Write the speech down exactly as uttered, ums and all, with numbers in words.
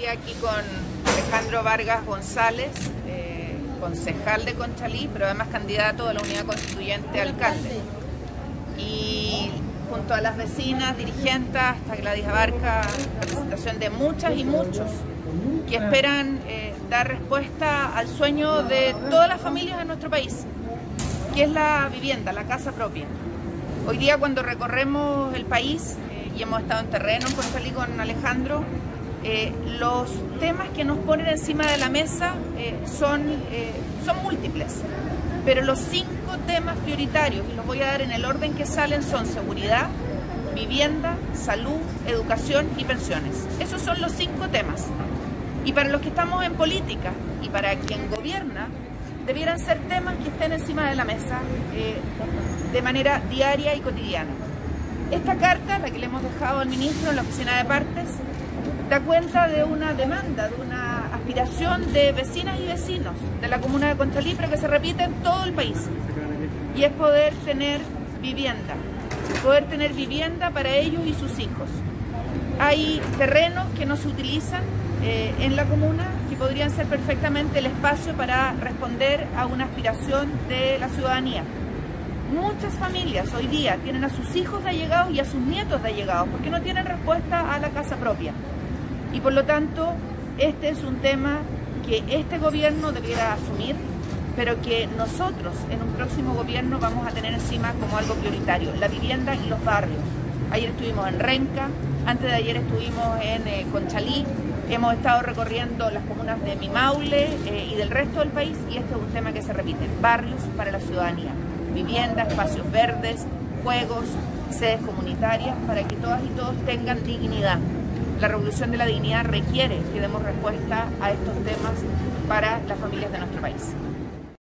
aquí con Alejandro Vargas González, eh, concejal de Conchalí, pero además candidato a la unidad constituyente alcalde. Y junto a las vecinas, dirigentes, hasta Gladys Abarca, representación de muchas y muchos que esperan eh, dar respuesta al sueño de todas las familias de nuestro país, que es la vivienda, la casa propia. Hoy día, cuando recorremos el país, eh, y hemos estado en terreno en Conchalí con Alejandro, eh, los temas que nos ponen encima de la mesa eh, son, eh, son múltiples, pero los cinco temas prioritarios, y los voy a dar en el orden que salen, son seguridad, vivienda, salud, educación y pensiones. Esos son los cinco temas. Y para los que estamos en política y para quien gobierna, debieran ser temas que estén encima de la mesa eh, de manera diaria y cotidiana. Esta carta, la que le hemos dejado al ministro en la oficina de partes, da cuenta de una demanda, de una aspiración de vecinas y vecinos de la comuna de Conchalí, pero que se repite en todo el país. Y es poder tener vivienda, poder tener vivienda para ellos y sus hijos. Hay terrenos que no se utilizan eh, en la comuna que podrían ser perfectamente el espacio para responder a una aspiración de la ciudadanía. Muchas familias hoy día tienen a sus hijos de allegados y a sus nietos de allegados porque no tienen respuesta a la casa propia. Y por lo tanto, este es un tema que este gobierno debiera asumir, pero que nosotros en un próximo gobierno vamos a tener encima como algo prioritario, la vivienda y los barrios. Ayer estuvimos en Renca, antes de ayer estuvimos en eh, Conchalí, hemos estado recorriendo las comunas de Mimaule eh, y del resto del país, y este es un tema que se repite: barrios para la ciudadanía, vivienda, espacios verdes, juegos, sedes comunitarias, para que todas y todos tengan dignidad. La revolución de la dignidad requiere que demos respuesta a estos temas para las familias de nuestro país.